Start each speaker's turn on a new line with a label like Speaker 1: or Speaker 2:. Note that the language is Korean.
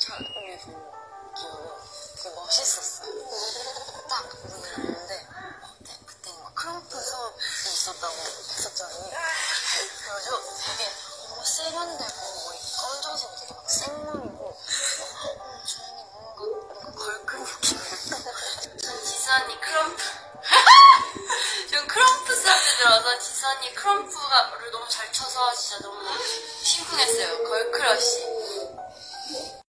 Speaker 1: 촬영에서 기억은 되게 멋있었어요. 딱 보는데 그때 막 크럼프 수업이 있었다고 했었잖아요. 그래가지고 되게 세련되고 뭐 검정색 되게 막 생머리고 저는 뭔가 걸큰 느낌이에요.
Speaker 2: 전 지수 언니 크럼프 전 크럼프 수업 때 들어서 지수 언니 크럼프를 너무 잘 쳐서 진짜 너무 심쿵했어요. 걸크러쉬.